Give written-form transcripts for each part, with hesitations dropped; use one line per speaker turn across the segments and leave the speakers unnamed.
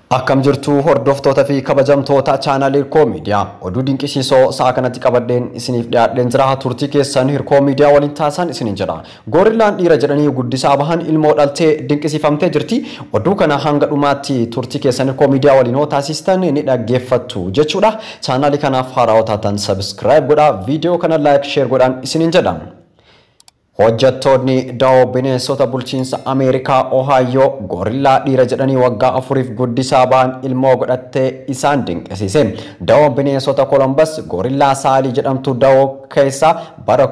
Akkam jirtu hordoftoota fi kabajamtoota chaanalii Hirkoo Miidiyaa oduu dinqisiisoo sa'a kanatti qabadheen isiniif dhiyaadheen jira. Turtii keessan Hirkoo Miidiyaa waliin taasisan isiniin jedha. Goorilaan dhiira jedhanii guddisaa bahan ilmoo dhaltee dinqisiifamtee jirti. Oduu kana hanga dhumaatti turtii keessan Hirkoo Miidiyaa waliin hoo taasistan ni dhaggeeffattu jechuudha. Chaanalii kanaaf haaraa taatan subscribe godhaa, viidiyoo kana like share godhaan isiniin jedha. Hojjettoonni da'oo bineensota bulchiinsa Ameerikaa Ohio goorillaa dhiira jedhanii waggaa 4f guddisaa ba'an ilmoo godhattee isaan dinqisiise. Da'oo bineensota Columbus goorillaa saalii jedhamtu da'oo keessa bara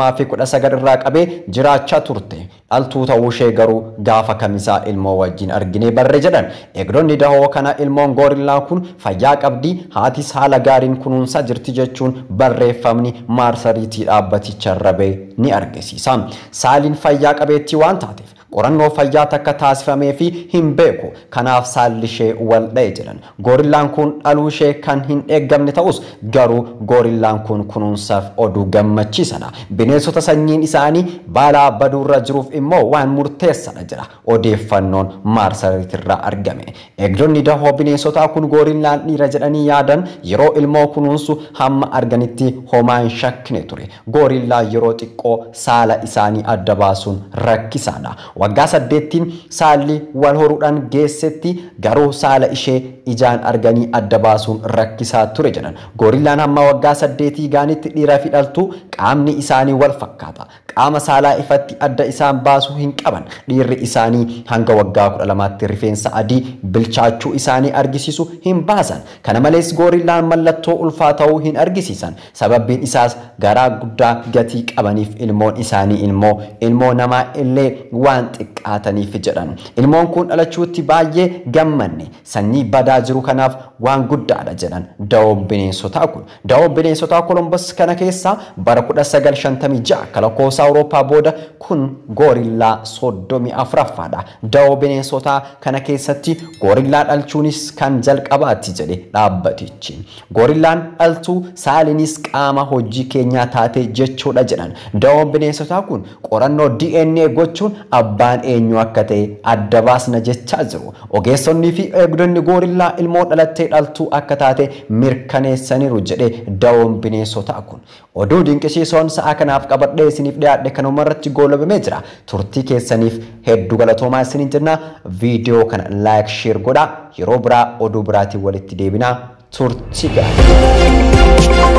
2019 irraa qabee jiraachaa turte. Dhaltuu ta'uu ishee garuu gaafa kamisaa ilmoo wajjin arginee barre jedhan. Eegdonni da'oo kana ilmoon goorillaa kun fayyaa qabdi, haatis haala gaariin kunuunsaa jirti jechuun barreeffamni maarsariitii dhaabbatichaa irra ni argisiisa. Saaliin fayyaa qabeetti waan taateef qorannoo fayyaa takka taasifamee fi hin beeku. Kanaaf saalli ishee wal dha'e jedhan. Goorillaan kun dhaluu ishee kan hin eeggamne ta'us garuu goorillaan kun kunuunsaaf oduu gammachiisadha. Bineensota sanyiin isaanii balaa baduurra jiruuf immoo waan murteessaadha jedha odeeffannoon maarsariitirraa argame. Eegdonni da'oo bineensotaa kun goorillaan dhiira jedhanii yaadan yeroo ilmoo kunuunsu hamma arganitti homaa hin shakkine ture. Goorillaa yeroo xiqqoo saala isaanii adda baasuun rakkisaadha. Waggaa 8 saalli wal horuudhaan geessetti garuu saala ishee ijaan arganii adda baasuun rakkisaa ture jedhan. Goorillaan hamma waggaa 8 gaanitti dhiira fi dhaltuu qaamni isaanii wal fakkaata. Qaama saalaa ifatti adda isaan baasuu hin qaban. Dhiirri isaanii hanga waggaa 12tti rifeensa adii bilchaachuu isaanii argisiisu hin baasan. Kana malees goorillaan mallattoo ulfaa ta'uu hin argisiisan. Sababbiin isaas garaa guddaa gatii qabaniif ilmoon isaanii ilmoo namaa illee waan xiqqaataniif jedhan. Ilmoon kun dhalachuutti baay'ee gammanne. Sanyii badaa jiru kanaaf waan guddaadha jedhan da'oon bineensotaa kun. Da'oon bineensotaa Columbus kana keessa bara 1956 lakkoofsa Awurooppaa booda kun goorillaa 34ffaadha. Da'oo bineensotaa kana keessatti goorillaa dhalchuunis kan jalqabaatti jedhe dhaabbatichi. Goorillaan dhaltuu saalinis qaama hojii keenyaa taate jechuudha jedhan. Da'oon bineensotaa kun qorannoo DNA gochuun abbaan eenyu akka ta'e adda baasna jechaa jiru. Ogeessonnii fi eegdonni goorillaa ilmoo dhalattee dhaltuu akka taate mirkaneessaniiru jedhe da'oon bineensotaa kun. Oduu dinqisiisoon sa'a kanaaf qabadhee isiniif dhiyaadhe kanuma irratti goolabamee jira. Turtii keessaniif hedduu galatoomaa isiniin jenna. Viidiyoo kana like share godhaa. Yeroo biraa oduu biraatiin walitti deebinaa. Turtii gaarii.